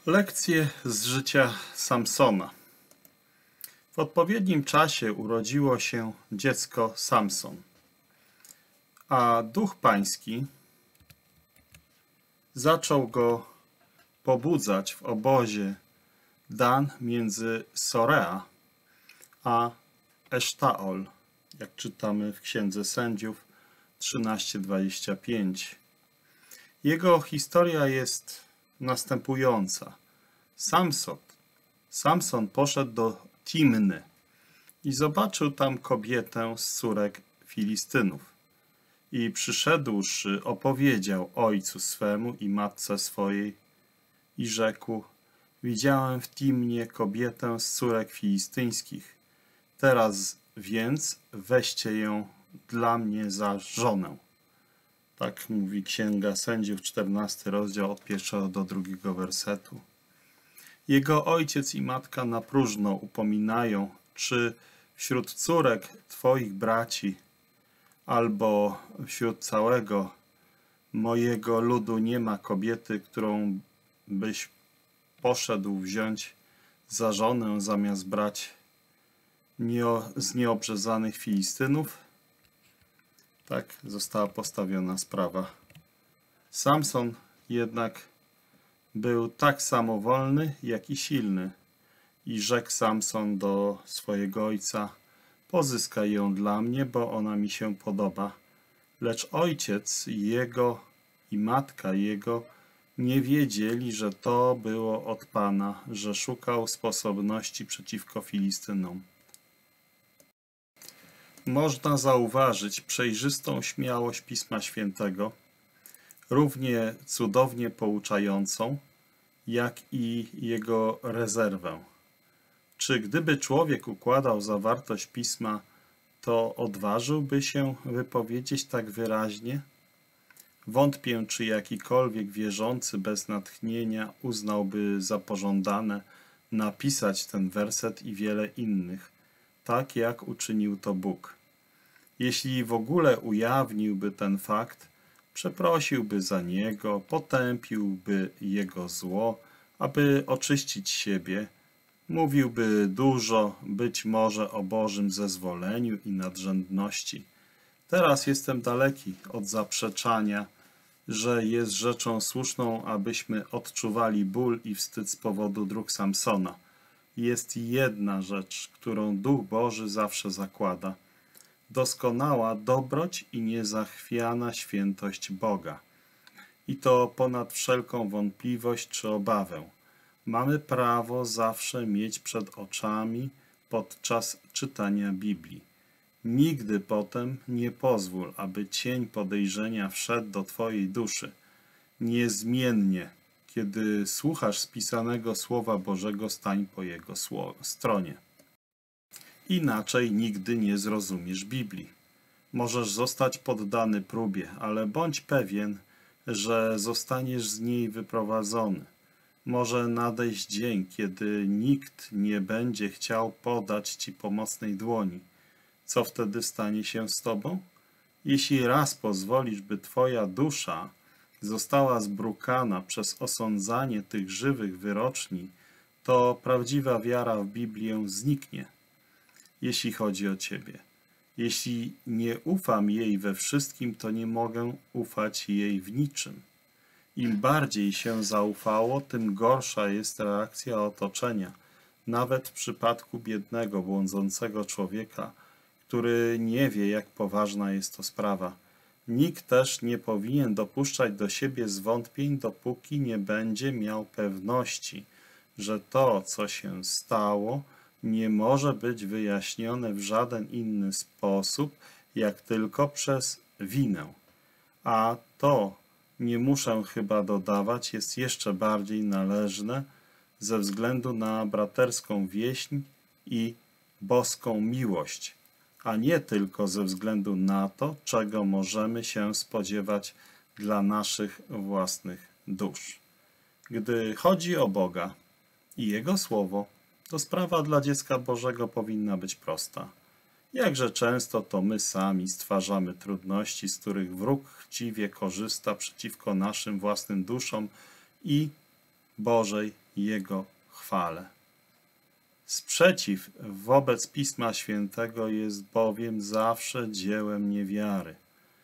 Lekcje z życia Samsona. W odpowiednim czasie urodziło się dziecko Samson, a Duch Pański zaczął go pobudzać w obozie Dan między Sorea a Esztaol, jak czytamy w Księdze Sędziów 13:25. Jego historia jest następująca. Samson poszedł do Timny i zobaczył tam kobietę z córek Filistynów. I przyszedłszy, opowiedział ojcu swemu i matce swojej i rzekł: widziałem w Timnie kobietę z córek filistyńskich. Teraz więc weźcie ją dla mnie za żonę. Tak mówi Księga Sędziów, 14 rozdział od 1 do 2 wersetu. Jego ojciec i matka na próżno upominają, czy wśród córek twoich braci albo wśród całego mojego ludu nie ma kobiety, którą byś poszedł wziąć za żonę, zamiast brać z nieobrzezanych Filistynów? Tak została postawiona sprawa. Samson jednak był tak samo wolny, jak i silny. I rzekł Samson do swojego ojca: pozyskaj ją dla mnie, bo ona mi się podoba. Lecz ojciec jego i matka jego nie wiedzieli, że to było od Pana, że szukał sposobności przeciwko Filistynom. Można zauważyć przejrzystą śmiałość Pisma Świętego, równie cudownie pouczającą, jak i jego rezerwę. Czy gdyby człowiek układał zawartość Pisma, to odważyłby się wypowiedzieć tak wyraźnie? Wątpię, czy jakikolwiek wierzący bez natchnienia uznałby za pożądane napisać ten werset i wiele innych, tak jak uczynił to Bóg. Jeśli w ogóle ujawniłby ten fakt, przeprosiłby za niego, potępiłby jego zło, aby oczyścić siebie, mówiłby dużo, być może o Bożym zezwoleniu i nadrzędności. Teraz jestem daleki od zaprzeczania, że jest rzeczą słuszną, abyśmy odczuwali ból i wstyd z powodu dróg Samsona. Jest jedna rzecz, którą Duch Boży zawsze zakłada: doskonała dobroć i niezachwiana świętość Boga. I to ponad wszelką wątpliwość czy obawę. Mamy prawo zawsze mieć przed oczami podczas czytania Biblii. Nigdy potem nie pozwól, aby cień podejrzenia wszedł do twojej duszy. Niezmiennie, kiedy słuchasz spisanego Słowa Bożego, stań po jego stronie. Inaczej nigdy nie zrozumiesz Biblii. Możesz zostać poddany próbie, ale bądź pewien, że zostaniesz z niej wyprowadzony. Może nadejść dzień, kiedy nikt nie będzie chciał podać ci pomocnej dłoni. Co wtedy stanie się z tobą? Jeśli raz pozwolisz, by twoja dusza została zbrukana przez osądzanie tych żywych wyroczni, to prawdziwa wiara w Biblię zniknie. Jeśli chodzi o ciebie. Jeśli nie ufam jej we wszystkim, to nie mogę ufać jej w niczym. Im bardziej się zaufało, tym gorsza jest reakcja otoczenia, nawet w przypadku biednego, błądzącego człowieka, który nie wie, jak poważna jest to sprawa. Nikt też nie powinien dopuszczać do siebie zwątpień, dopóki nie będzie miał pewności, że to, co się stało, nie może być wyjaśnione w żaden inny sposób, jak tylko przez winę. A to, nie muszę chyba dodawać, jest jeszcze bardziej należne ze względu na braterską wieśń i boską miłość, a nie tylko ze względu na to, czego możemy się spodziewać dla naszych własnych dusz. Gdy chodzi o Boga i Jego Słowo, to sprawa dla dziecka Bożego powinna być prosta. Jakże często to my sami stwarzamy trudności, z których wróg chciwie korzysta przeciwko naszym własnym duszom i Bożej Jego chwale. Sprzeciw wobec Pisma Świętego jest bowiem zawsze dziełem niewiary.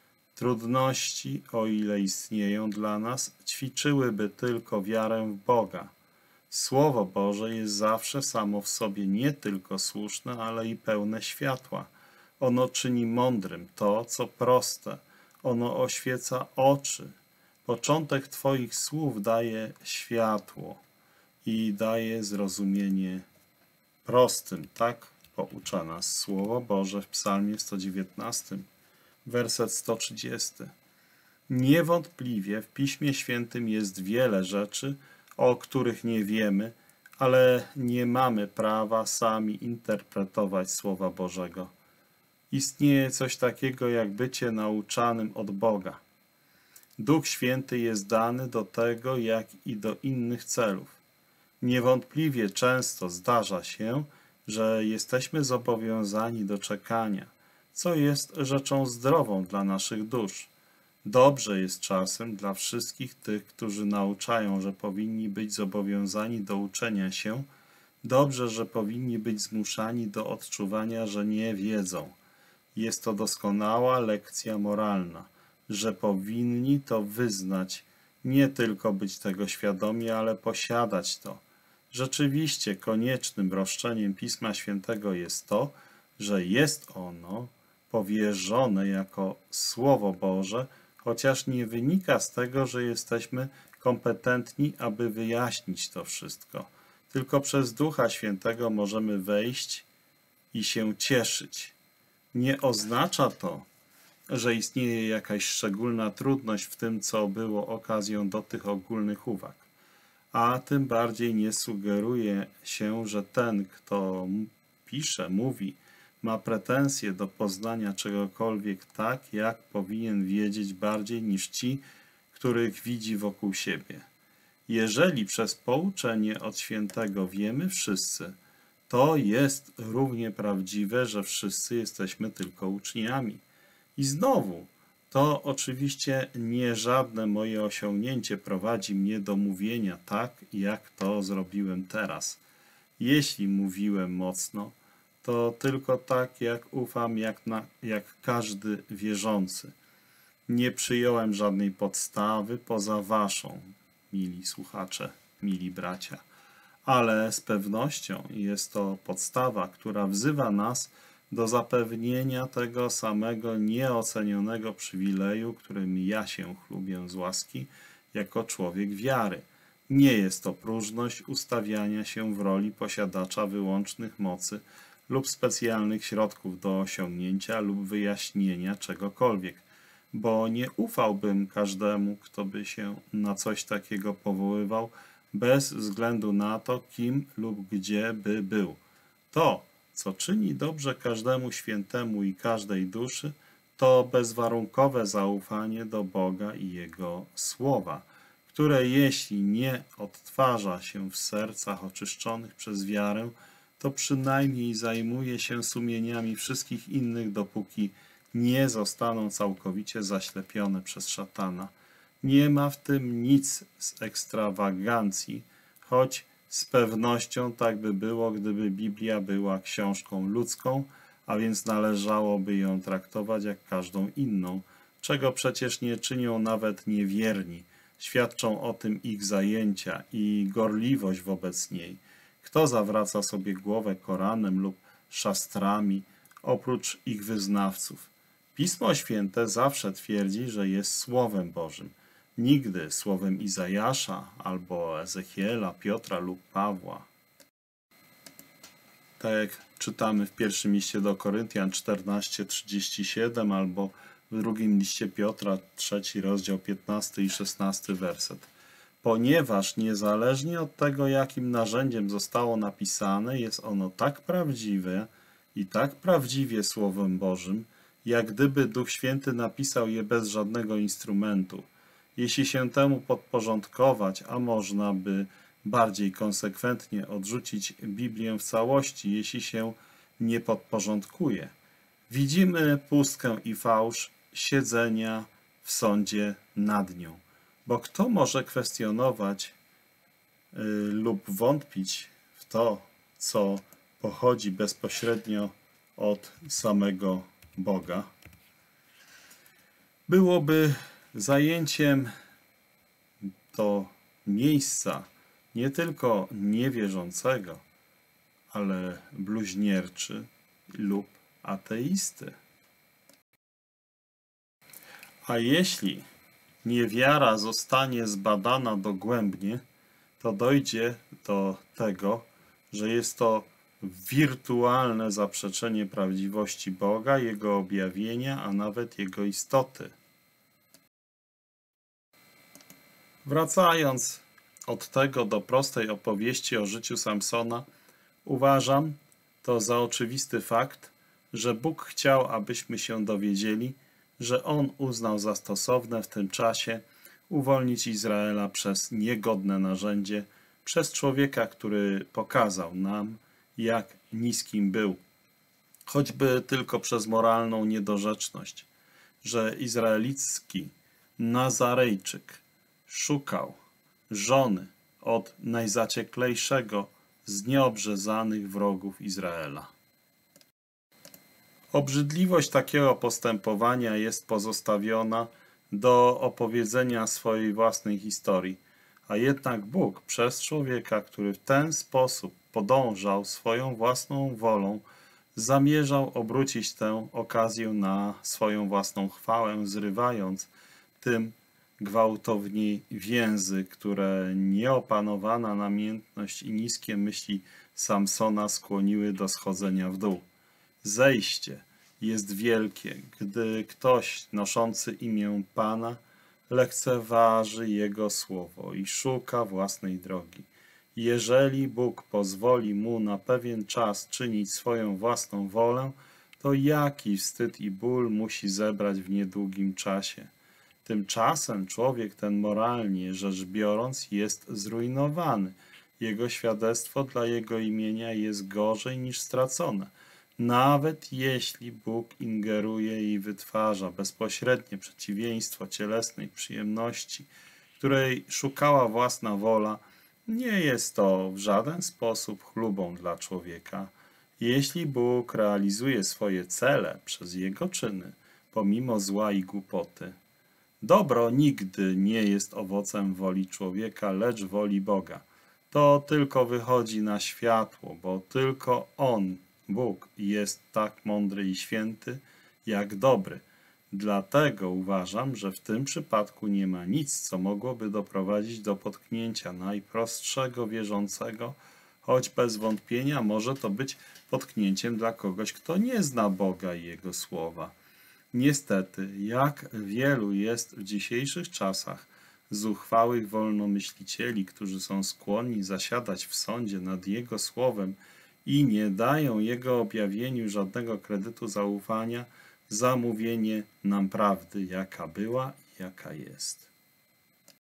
Trudności, o ile istnieją dla nas, ćwiczyłyby tylko wiarę w Boga. Słowo Boże jest zawsze samo w sobie nie tylko słuszne, ale i pełne światła. Ono czyni mądrym to, co proste. Ono oświeca oczy. Początek Twoich słów daje światło i daje zrozumienie prostym. Tak poucza nas Słowo Boże w Psalmie 119, werset 130. Niewątpliwie w Piśmie Świętym jest wiele rzeczy, o których nie wiemy, ale nie mamy prawa sami interpretować Słowa Bożego. Istnieje coś takiego jak bycie nauczanym od Boga. Duch Święty jest dany do tego, jak i do innych celów. Niewątpliwie często zdarza się, że jesteśmy zobowiązani do czekania, co jest rzeczą zdrową dla naszych dusz. Dobrze jest czasem dla wszystkich tych, którzy nauczają, że powinni być zobowiązani do uczenia się, dobrze, że powinni być zmuszani do odczuwania, że nie wiedzą. Jest to doskonała lekcja moralna, że powinni to wyznać, nie tylko być tego świadomi, ale posiadać to. Rzeczywiście koniecznym roszczeniem Pisma Świętego jest to, że jest ono powierzone jako Słowo Boże, chociaż nie wynika z tego, że jesteśmy kompetentni, aby wyjaśnić to wszystko. Tylko przez Ducha Świętego możemy wejść i się cieszyć. Nie oznacza to, że istnieje jakaś szczególna trudność w tym, co było okazją do tych ogólnych uwag. A tym bardziej nie sugeruje się, że ten, kto pisze, mówi, ma pretensje do poznania czegokolwiek tak, jak powinien wiedzieć bardziej niż ci, których widzi wokół siebie. Jeżeli przez pouczenie od Świętego wiemy wszyscy, to jest równie prawdziwe, że wszyscy jesteśmy tylko uczniami. I znowu, to oczywiście nie żadne moje osiągnięcie prowadzi mnie do mówienia tak, jak to zrobiłem teraz. Jeśli mówiłem mocno, to tylko tak, jak ufam, jak każdy wierzący. Nie przyjąłem żadnej podstawy poza waszą, mili słuchacze, mili bracia. Ale z pewnością jest to podstawa, która wzywa nas do zapewnienia tego samego nieocenionego przywileju, którym ja się chlubię z łaski jako człowiek wiary. Nie jest to próżność ustawiania się w roli posiadacza wyłącznych mocy lub specjalnych środków do osiągnięcia lub wyjaśnienia czegokolwiek, bo nie ufałbym każdemu, kto by się na coś takiego powoływał, bez względu na to, kim lub gdzie by był. To, co czyni dobrze każdemu świętemu i każdej duszy, to bezwarunkowe zaufanie do Boga i Jego Słowa, które jeśli nie odtwarza się w sercach oczyszczonych przez wiarę, to przynajmniej zajmuje się sumieniami wszystkich innych, dopóki nie zostaną całkowicie zaślepione przez szatana. Nie ma w tym nic z ekstrawagancji, choć z pewnością tak by było, gdyby Biblia była książką ludzką, a więc należałoby ją traktować jak każdą inną, czego przecież nie czynią nawet niewierni. Świadczą o tym ich zajęcia i gorliwość wobec niej. Kto zawraca sobie głowę Koranem lub szastrami, oprócz ich wyznawców? Pismo Święte zawsze twierdzi, że jest Słowem Bożym. Nigdy słowem Izajasza albo Ezechiela, Piotra lub Pawła. Tak jak czytamy w pierwszym liście do Koryntian 14:37 albo w drugim liście Piotra 3 rozdział 15 i 16 werset. Ponieważ niezależnie od tego, jakim narzędziem zostało napisane, jest ono tak prawdziwe i tak prawdziwie Słowem Bożym, jak gdyby Duch Święty napisał je bez żadnego instrumentu. Jeśli się temu podporządkować, a można by bardziej konsekwentnie odrzucić Biblię w całości, jeśli się nie podporządkuje. Widzimy pustkę i fałsz siedzenia w sądzie nad nią. Bo kto może kwestionować lub wątpić w to, co pochodzi bezpośrednio od samego Boga, byłoby zajęciem do miejsca nie tylko niewierzącego, ale bluźnierczy lub ateisty. A jeśli niewiara zostanie zbadana dogłębnie, to dojdzie do tego, że jest to wirtualne zaprzeczenie prawdziwości Boga, Jego objawienia, a nawet Jego istoty. Wracając od tego do prostej opowieści o życiu Samsona, uważam to za oczywisty fakt, że Bóg chciał, abyśmy się dowiedzieli, że On uznał za stosowne w tym czasie uwolnić Izraela przez niegodne narzędzie, przez człowieka, który pokazał nam, jak niskim był, choćby tylko przez moralną niedorzeczność, że izraelicki Nazarejczyk szukał żony od najzacieklejszego z nieobrzezanych wrogów Izraela. Obrzydliwość takiego postępowania jest pozostawiona do opowiedzenia swojej własnej historii, a jednak Bóg przez człowieka, który w ten sposób podążał swoją własną wolą, zamierzał obrócić tę okazję na swoją własną chwałę, zrywając tym gwałtowniej więzy, które nieopanowana namiętność i niskie myśli Samsona skłoniły do schodzenia w dół. Zejście jest wielkie, gdy ktoś noszący imię Pana lekceważy Jego słowo i szuka własnej drogi. Jeżeli Bóg pozwoli mu na pewien czas czynić swoją własną wolę, to jaki wstyd i ból musi zebrać w niedługim czasie. Tymczasem człowiek ten moralnie rzecz biorąc jest zrujnowany. Jego świadectwo dla jego imienia jest gorzej niż stracone. Nawet jeśli Bóg ingeruje i wytwarza bezpośrednie przeciwieństwo cielesnej przyjemności, której szukała własna wola, nie jest to w żaden sposób chlubą dla człowieka. Jeśli Bóg realizuje swoje cele przez jego czyny, pomimo zła i głupoty, dobro nigdy nie jest owocem woli człowieka, lecz woli Boga. To tylko wychodzi na światło, bo tylko On, Bóg, jest tak mądry i święty, jak dobry. Dlatego uważam, że w tym przypadku nie ma nic, co mogłoby doprowadzić do potknięcia najprostszego wierzącego, choć bez wątpienia może to być potknięciem dla kogoś, kto nie zna Boga i Jego słowa. Niestety, jak wielu jest w dzisiejszych czasach zuchwałych wolnomyślicieli, którzy są skłonni zasiadać w sądzie nad Jego słowem i nie dają Jego objawieniu żadnego kredytu zaufania za mówienie nam prawdy, jaka była i jaka jest.